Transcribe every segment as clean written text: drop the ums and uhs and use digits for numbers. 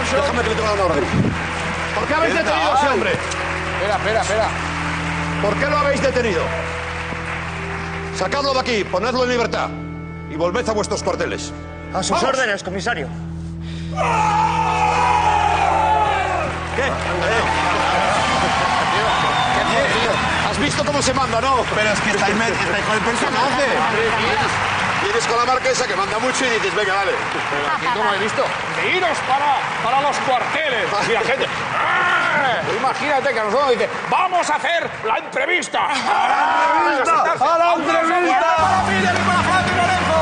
Alonso. Déjame que le tenga una orden. ¿Por qué habéis detenido a ese hombre? Espera. ¿Por qué lo habéis detenido? Sacadlo de aquí, ponedlo en libertad y volved a vuestros cuarteles. A sus órdenes, comisario. ¿Qué? ¿Has visto cómo se manda, no? Pero es que estáis con el personaje. Vienes con la marquesa que manda mucho y dices, venga, dale. ¿Cómo he visto? ¡Iros para los cuarteles! Y la gente... Imagínate que a nosotros dice, ¡vamos a hacer la entrevista! ¡A la entrevista! ¡Para Miguel y para Flavio Lorenzo!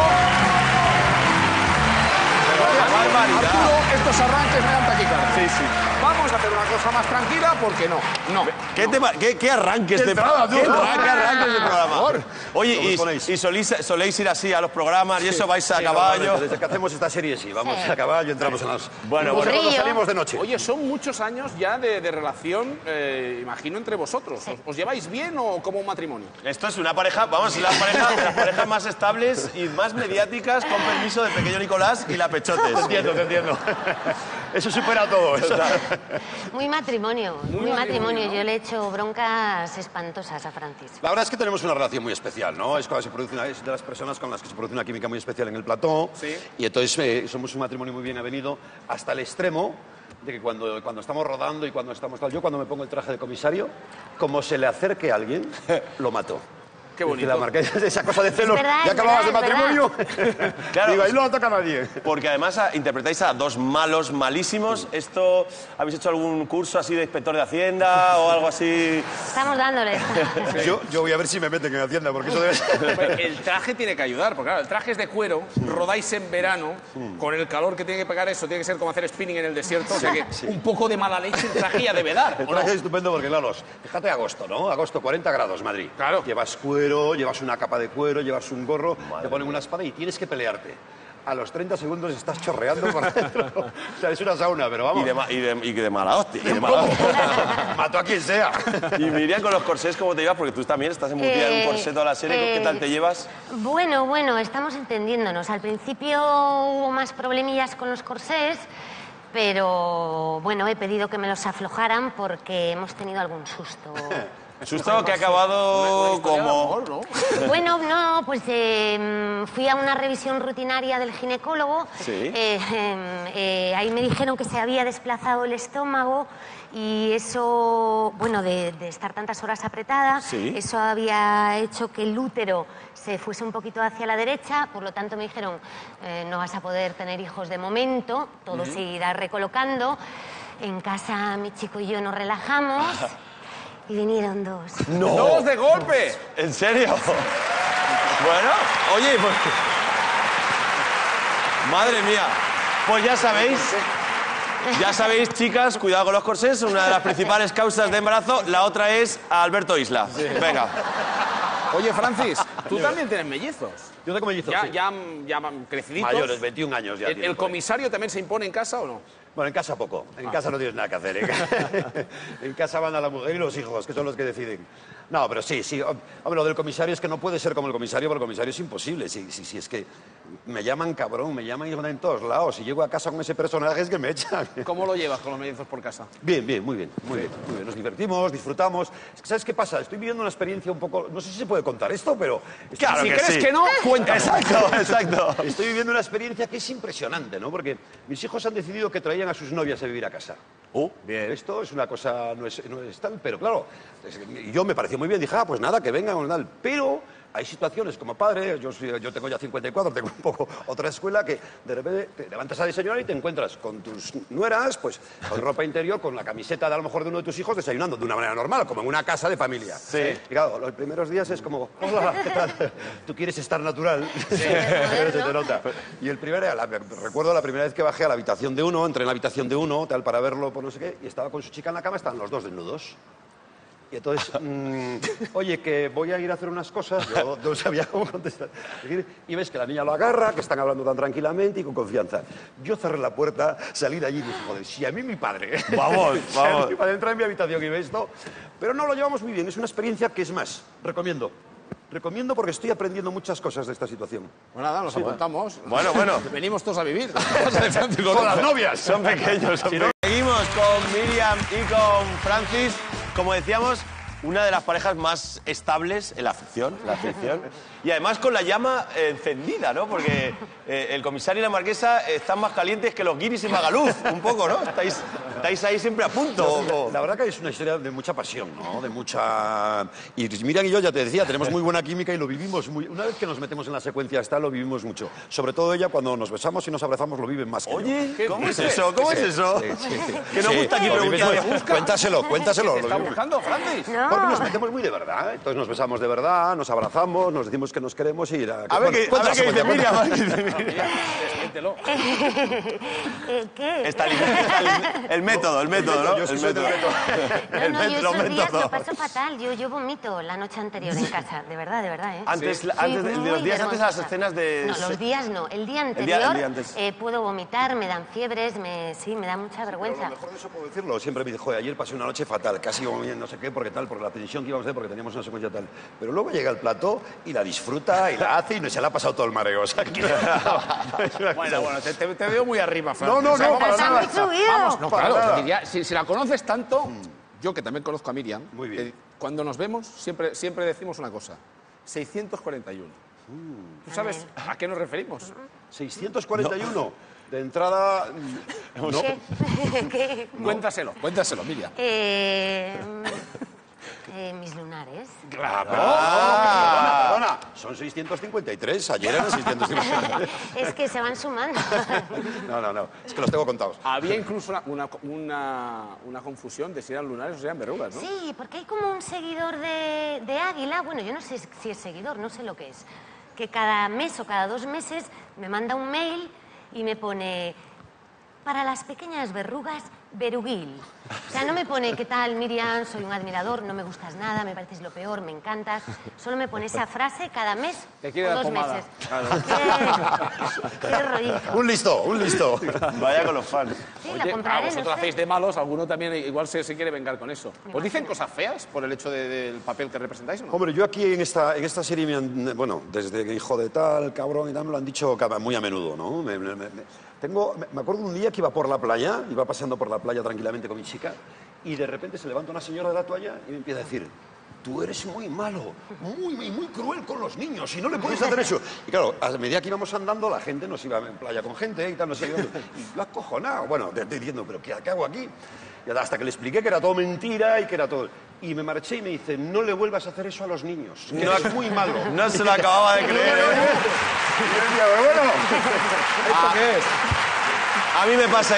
Arturo, estos arranques me dan taquicardia. Sí. Vamos a hacer una cosa más tranquila porque no. ¿Qué arranques de entrada, programa? tú. ¿Qué arranques de programa? Oye, ¿Cómo os ponéis? y soléis ir así a los programas y eso vais a caballo. Desde que hacemos esta serie, sí. Vamos a caballo, entramos en las... Bueno, cuando salimos de noche. Oye, son muchos años ya de relación, imagino, entre vosotros. ¿Os lleváis bien o como un matrimonio? Esto es una pareja, vamos, las parejas más estables y más mediáticas, con permiso del pequeño Nicolás y la Pechotes. Te entiendo. Eso supera todo. Muy matrimonio. ¿no? Yo le he hecho broncas espantosas a Francis. La verdad es que tenemos una relación muy especial, ¿no? Es cuando se produce es de las personas con las que se produce una química muy especial en el plató. Sí. Y entonces somos un matrimonio muy bien avenido hasta el extremo de que cuando estamos rodando y cuando estamos tal, yo cuando me pongo el traje de comisario, como se le acerque a alguien, lo mato. Qué bonito. La marquesa, esa cosa de celos. verdad, Ya es acababas de verdad, es matrimonio. Claro. Digo, ahí no lo toca a nadie. Porque además interpretáis a dos malos malísimos. ¿Esto habéis hecho algún curso así de inspector de Hacienda o algo así? Estamos dándole. Yo voy a ver si me meten en Hacienda, porque eso debe ser... El traje tiene que ayudar, porque claro, el traje es de cuero, rodáis en verano, con el calor que tiene que pegar eso, tiene que ser como hacer spinning en el desierto, o sea que un poco de mala leche el traje ya debe dar. El ¿o no? traje es estupendo porque, claro, fíjate agosto, ¿no? Agosto, 40 grados, Madrid. Claro. Llevas cuero, llevas una capa de cuero, llevas un gorro, te ponen una espada y tienes que pelearte. A los 30 segundos estás chorreando por dentro. O sea, es una sauna, pero vamos. Y de mala hostia. Y de mala hostia. Mato a quien sea. Y Miriam, con los corsés, ¿cómo te llevas? Porque tú también estás embutida en un corsé toda la serie. ¿Qué tal te llevas? Bueno, estamos entendiéndonos. Al principio hubo más problemillas con los corsés, pero bueno, he pedido que me los aflojaran porque hemos tenido algún susto. Susto que ha acabado como... ¿no? Bueno, no, pues fui a una revisión rutinaria del ginecólogo. Sí. Ahí me dijeron que se había desplazado el estómago y eso, bueno, de estar tantas horas apretada, Sí. eso había hecho que el útero se fuese un poquito hacia la derecha, por lo tanto me dijeron, no vas a poder tener hijos de momento, todo se irá recolocando. En casa mi chico y yo nos relajamos. Y vinieron dos. ¡No! ¡Dos de golpe! ¿En serio? Bueno, oye, pues... Madre mía. Pues ya sabéis, chicas, cuidado con los corsés, una de las principales causas de embarazo. La otra es a Alberto Isla. Venga. Oye, Francis, tú también tienes mellizos. Yo tengo mellizos, sí. Ya creciditos. Mayores, 21 años ya. ¿El comisario también se impone en casa o no? Bueno, en casa poco. En casa no tienes nada que hacer. En casa van a la mujer y los hijos, que son los que deciden. No, pero sí. Hombre, lo del comisario es que no puede ser como el comisario, porque el comisario es imposible. Sí, es que me llaman cabrón, me llaman en todos lados. Si llego a casa con ese personaje es que me echan. ¿Cómo lo llevas con los mellizos por casa? Bien, muy bien. Nos divertimos, disfrutamos. Es que, ¿sabes qué pasa? Estoy viviendo una experiencia un poco... No sé si se puede contar esto, pero... Claro si que crees sí. que no, cuéntame. Exacto. Estoy viviendo una experiencia que es impresionante, ¿no? Porque mis hijos han decidido que traían a sus novias a vivir a casa. Bien. Esto es una cosa, no es tal, pero claro, yo me pareció muy bien, dije, pues nada, que vengan o tal, pero hay situaciones como padre, yo tengo ya 54, tengo un poco otra escuela, que de repente te levantas a desayunar y te encuentras con tus nueras, pues con ropa interior, con la camiseta de a lo mejor de uno de tus hijos, desayunando de una manera normal, como en una casa de familia. Sí. Y claro, los primeros días es como, hola, ¿qué tal? Tú quieres estar natural, Sí. pero se te nota. Y recuerdo la primera vez que bajé a la habitación de uno, entré en la habitación de uno, tal, para verlo por no sé qué, y estaba con su chica en la cama, estaban los dos desnudos. Y entonces, oye, que voy a ir a hacer unas cosas, yo no sabía cómo contestar. Y ves que la niña lo agarra, que están hablando tan tranquilamente y con confianza. Yo cerré la puerta, salí de allí y dije, joder, si a mí mi padre... Vamos. Si a mí mi padre entra en mi habitación y ve esto... Pero no, lo llevamos muy bien, es una experiencia que es más, recomiendo. recomiendo porque estoy aprendiendo muchas cosas de esta situación. Bueno, nada, nos apuntamos. Bueno. Venimos todos a vivir. Con las novias. Son pequeños. Seguimos con Miriam y con Francis. Como decíamos, una de las parejas más estables en la ficción. Y además con la llama encendida, ¿no? Porque el comisario y la marquesa están más calientes que los guiris y Magaluf, un poco, ¿no? Estáis ahí siempre a punto. La verdad que es una historia de mucha pasión, ¿no? De mucha... Y Miriam y yo, ya te decía, tenemos muy buena química y lo vivimos muy... Una vez que nos metemos en la secuencia esta, lo vivimos mucho. Sobre todo ella, cuando nos besamos y nos abrazamos, lo viven más que yo. Oye, ¿cómo es eso? ¿Cómo es eso? Sí. Que nos gusta aquí Lo vives preguntar. muy- Cuéntaselo. ¿Qué está buscando, Francis? Porque nos metemos muy de verdad. Entonces nos besamos de verdad, nos abrazamos, nos decimos que nos queremos y... A ver qué dice Miriam. Desmiéntelo. ¿Qué? El método, ¿no? Yo sí soy del método. No, yo esos días lo paso fatal. Yo vomito la noche anterior en casa, de verdad, ¿eh? Antes, Soy los días antes a las vergonzosa. escenas de... No, los días no. El día anterior antes. puedo vomitar, me dan fiebres, me da mucha Pero vergüenza. lo mejor de eso puedo decirlo. Siempre me dijo, ayer pasé una noche fatal, casi no sé qué, porque tal, por la tensión que íbamos a hacer, porque teníamos una secuencia tal. Pero luego llega al plató y la disfruta y la hace y se le ha pasado todo el mareo. O sea, que... Bueno, te veo muy arriba, Francis. No, O sea, para Está nada. muy subido. Vamos, no, Para claro, nada. diría, si la conoces tanto, yo que también conozco a Miriam, Muy bien. cuando nos vemos siempre decimos una cosa, 641. ¿Tú sabes a qué nos referimos? 641. De entrada... No. ¿Qué? Cuéntaselo, Miriam. Mis lunares. Claro. Perdona. Son 653. Ayer eran 653. Es que se van sumando. No. Es que los tengo contados. Había incluso una confusión de si eran lunares o si eran verrugas, ¿no? Sí, porque hay como un seguidor de Águila, bueno, yo no sé si es seguidor, no sé lo que es, que cada mes o cada 2 meses me manda un mail y me pone, para las pequeñas verrugas, Veruguil. O sea, no me pone, ¿qué tal, Miriam? Soy un admirador, no me gustas nada, me pareces lo peor, me encantas. Solo me pone esa frase cada mes Te quiere o dar 2 pomada. meses. Qué rollito. Un listo. Vaya con los fans. Sí, la compraré, vosotros no sé. hacéis de malos, alguno también igual se quiere vengar con eso. ¿Os dicen cosas feas por el hecho del papel que representáis o no? Hombre, yo aquí en esta serie, bueno, desde que hijo de tal, cabrón y tal, me lo han dicho muy a menudo, ¿no? Me acuerdo un día que iba por la playa, iba paseando por la playa tranquilamente con mi chica, y de repente se levanta una señora de la toalla y me empieza a decir, tú eres muy malo, muy cruel con los niños y no le puedes hacer eso. Y claro, a medida que íbamos andando, la gente nos iba en playa con gente y tal, no sé qué. Y yo acojonado, bueno, diciendo, ¿pero qué hago aquí? Y hasta que le expliqué que era todo mentira y que era todo... Y me marché y me dice, no le vuelvas a hacer eso a los niños, que es muy malo. No se lo acababa de creer, ¿eh? Y yo decía, bueno, ¿esto qué es? A mí me pasa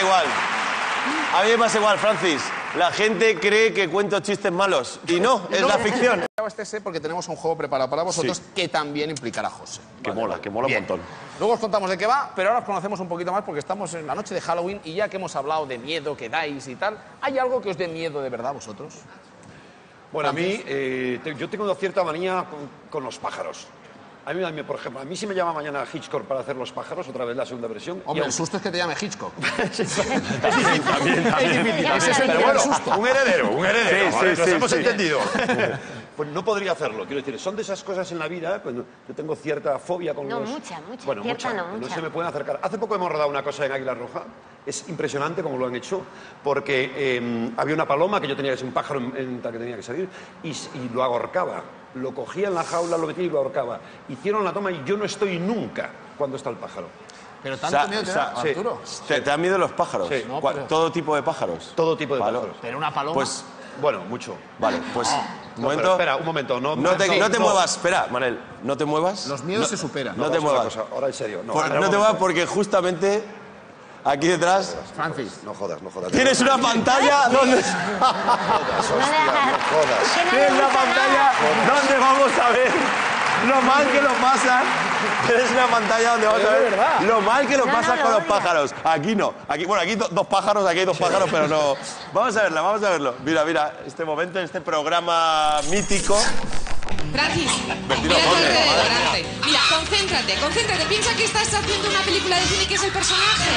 igual, Francis. La gente cree que cuento chistes malos. Y no, es la ficción. Abastece porque tenemos un juego preparado para vosotros que también implicará a José. Que mola un montón. Luego os contamos de qué va, pero ahora os conocemos un poquito más porque estamos en la noche de Halloween y ya que hemos hablado de miedo que dais y tal, ¿hay algo que os dé miedo de verdad vosotros? Bueno, a mí, yo tengo una cierta manía con los pájaros. Por ejemplo, a mí si me llama mañana Hitchcock para hacer Los pájaros, otra vez la segunda versión. Hombre, el susto es que te llame Hitchcock. Es difícil también. Ese es el Pero gran bueno, susto. un heredero. Sí, ¿vale? sí, Nos sí, hemos sí. entendido. Pues no podría hacerlo. Quiero decir, son de esas cosas en la vida, pues yo tengo cierta fobia con No, los... mucha, Bueno, cierta mucha. no, mucha. se me pueden acercar. Hace poco hemos rodado una cosa en Águila Roja. Es impresionante cómo lo han hecho, porque había una paloma que yo tenía que ser un pájaro en tal que tenía que salir, y lo ahorcaba. Lo cogía en la jaula, lo metía y lo ahorcaba. Hicieron la toma y yo no estoy nunca cuando está el pájaro. Pero tanto miedo te da, sí. Arturo. ¿Te dan miedo los pájaros? Sí. No, pero- ¿Todo tipo de pájaros? Todo tipo de pájaros. Pero una paloma... Pues, Bueno, mucho. vale, pues... un No, momento. pero espera, un momento. No te muevas. Espera, Manel. No te muevas. Los miedos se superan. No te Vamos a una muevas. cosa, ahora en serio. No, No te un muevas momento. porque justamente aquí detrás Francis. No jodas. tienes una pantalla donde... Tienes una pantalla donde vamos a ver lo mal que lo pasan. Tienes una pantalla donde vamos a ver lo mal que lo pasan con los pájaros. Aquí no. Aquí hay dos pájaros, aquí hay dos pájaros, pero no. Vamos a verlo. Mira, este momento, este programa mítico. Francis, Bertino, mira a tu ponle. alrededor, arte. Mira, concéntrate. Piensa que estás haciendo una película de cine que es el personaje.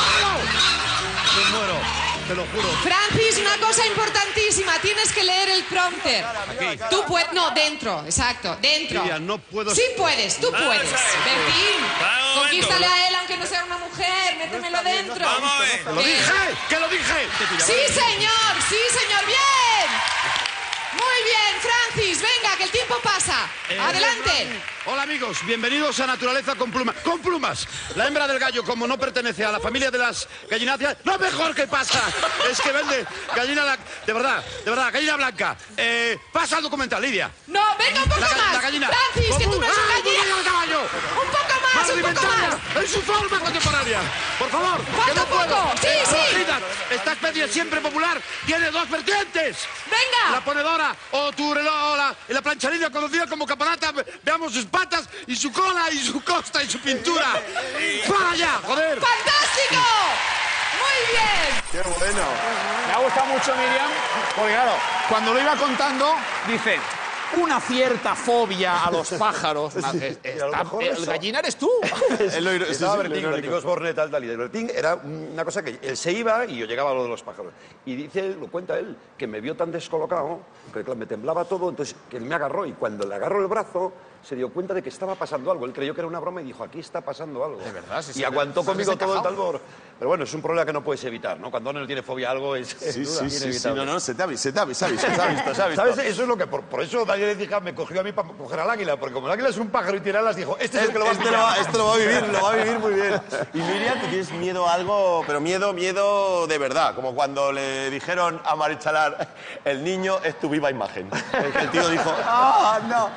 Me muero, te lo juro. Francis, una cosa importantísima. Tienes que leer el teleprompter. Tú puedes... No, dentro, exacto, dentro. Miriam, no puedo... Sí puedes, tú puedes. Bertín, conquístale a él aunque no sea una mujer, métemelo dentro. ¡Que lo dije! ¡Que lo dije! Sí, señor, bien. Muy bien, Francis, venga, que el tiempo pasa. Adelante. Hola amigos, bienvenidos a Naturaleza con Plumas. ¡Con plumas! La hembra del gallo, como no pertenece a la familia de las gallináceas, ¡no mejor que pasa! Es que vende gallina... De verdad, gallina blanca. Pasa al documental, Lidia. No, venga, un poco más. La gallina. Francis, que tú no eres un gallina. ¡Un caballo! Un poco más, un poco más. En su forma contemporánea. Por favor, que no Poco a poco. puedo. Sí. Imagínate, esta especie siempre popular tiene dos vertientes. Venga. La ponedora o tu reloj, la plancharina conocida como caparata. Veamos sus patas y su cola y su costa y su pintura. ¡Para allá, joder! ¡Fantástico! Muy bien. ¡Qué bueno! Me ha gustado mucho, Miriam, porque claro, cuando lo iba contando, dice... Una cierta fobia a los pájaros. El gallina eres tú. Estaba Bertín, Bertín Osborne, tal. Y de Bertín era una cosa que él se iba y yo llegaba a lo de los pájaros. Y dice, lo cuenta él, que me vio tan descolocado, que me temblaba todo, entonces que él me agarró y cuando le agarró el brazo se dio cuenta de que estaba pasando algo. Él creyó que era una broma y dijo, aquí está pasando algo. De verdad, sí. Y aguantó conmigo todo el talbor. Pero bueno, es un problema que no puedes evitar, ¿no? Cuando uno tiene fobia a algo es inevitable. No, se te ha visto. ¿Sabes? Eso es lo que... Por eso Daniel Ecija me cogió a mí para coger al águila, porque como el águila es un pájaro y tiene alas, dijo, este es el que lo va a pillar. Este lo va a vivir muy bien. Y Miriam, ¿tú tienes miedo a algo? Pero miedo de verdad. Como cuando le dijeron a Marichalar, el niño es tu viva imagen. El tío dijo, no.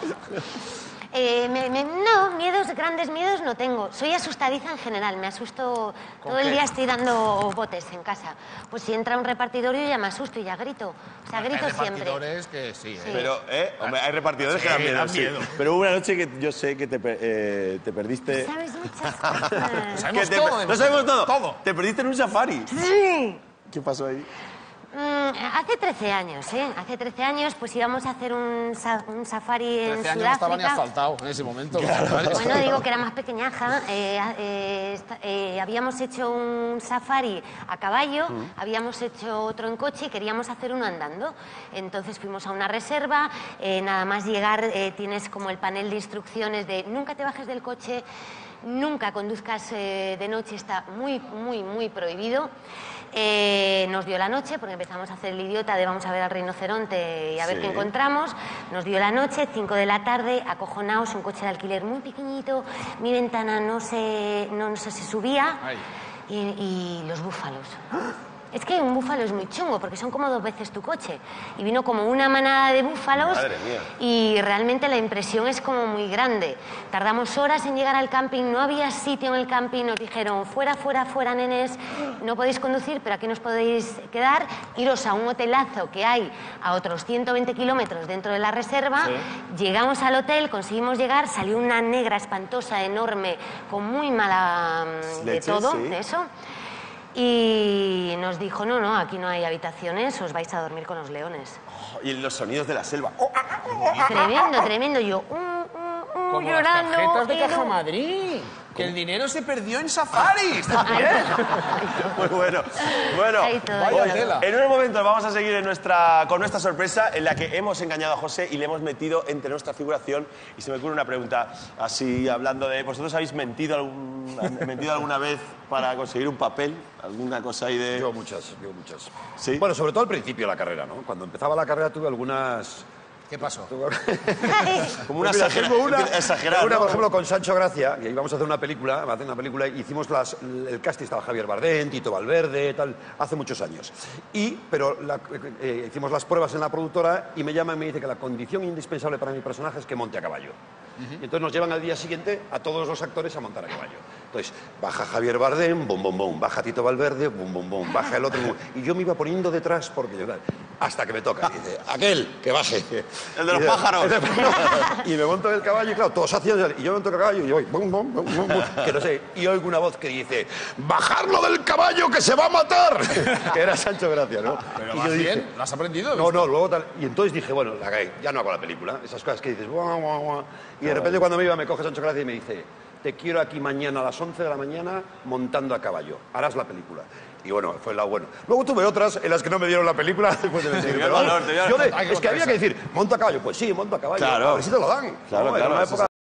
No, grandes miedos no tengo. Soy asustadiza en general, me asusto. Todo el día estoy dando botes en casa. Pues si entra un repartidor yo ya me asusto y ya grito. O sea, grito siempre. Hay repartidores que sí. Pero, hombre, hay repartidores que dan miedo. Sí. Pero hubo una noche que yo sé que te perdiste... ¿Sabes muchas cosas? Sabemos todo. ¿No sabemos todo? Todo. Te perdiste en un safari. Sí. ¿Qué pasó ahí? Hace 13 años, ¿eh? Hace 13 años pues íbamos a hacer un safari en 13 años no estaba ni Sudáfrica. asfaltado en ese momento. Bueno, digo que era más pequeñaja. Habíamos hecho un safari a caballo, habíamos hecho otro en coche y queríamos hacer uno andando. Entonces fuimos a una reserva, nada más llegar tienes como el panel de instrucciones de nunca te bajes del coche, nunca conduzcas de noche, está muy prohibido. Nos dio la noche, porque empezamos a hacer el idiota de vamos a ver al rinoceronte y a ver qué encontramos. Nos dio la noche, 5 de la tarde, acojonados, un coche de alquiler muy pequeñito, mi ventana no se subía y los búfalos. Es que un búfalo es muy chungo, porque son como 2 veces tu coche. Y vino como una manada de búfalos. Madre mía. Y realmente la impresión es como muy grande. Tardamos horas en llegar al camping, no había sitio en el camping, nos dijeron, fuera, nenes, no podéis conducir, pero aquí nos podéis quedar, iros a un hotelazo que hay a otros 120 kilómetros dentro de la reserva. Llegamos al hotel, conseguimos llegar, salió una negra espantosa, enorme, con muy mala de todo, de eso. Y nos dijo, no, aquí no hay habitaciones, os vais a dormir con los leones. Y los sonidos de la selva. Tremendo. Yo, Como llorando. las tarjetas de Caja Madrid. Que el dinero se perdió en safaris también. Muy bueno. Ahí todo. Vaya tela. En unos momentos vamos a seguir con nuestra sorpresa en la que hemos engañado a José y le hemos metido entre nuestra figuración. Y se me ocurre una pregunta, así hablando de... ¿Vosotros habéis mentido alguna vez para conseguir un papel? ¿Alguna cosa ahí de...? Yo muchas. ¿Sí? Bueno, sobre todo al principio de la carrera, ¿no? Cuando empezaba la carrera tuve algunas... ¿Qué pasó? Como una Pues mira, exagerada. una, ¿no? por ejemplo, con Sancho Gracia, y íbamos a hacer una película, hicimos el casting, estaba Javier Bardem, Tito Valverde, tal, hace muchos años. Pero hicimos las pruebas en la productora y me llama y me dice que la condición indispensable para mi personaje es que monte a caballo. Y entonces nos llevan al día siguiente a todos los actores a montar a caballo. Entonces, baja Javier Bardem, bum, bum, bum, baja Tito Valverde, bum, bum, bum, baja el otro, bum. Y yo me iba poniendo detrás porque hasta que me toca. Y dice, aquel, que baje. El de los pájaros. Y me monto en el caballo y claro, todos hacían, y yo me monto en el caballo y yo voy, bum, bum, bum, bum, bum, que no sé, y oigo una voz que dice, ¡bajarlo del caballo que se va a matar! Que era Sancho Gracia, ¿no? Pero y vas yo dije, bien, ¿lo has aprendido? no, luego tal. Y entonces dije, bueno, ya no hago la película. Esas cosas que dices, guau, guau, guau. Y de repente cuando me iba me coge Sancho Gracia y me dice, te quiero aquí mañana a las 11 de la mañana montando a caballo. Harás la película. Y bueno, fue la buena. Luego tuve otras en las que no me dieron la película después de decir, pero es que había que decir, monto a caballo. Pues sí, monto a caballo. Claro. A ver si te lo dan. Claro, ¿no? Era claro, una eso época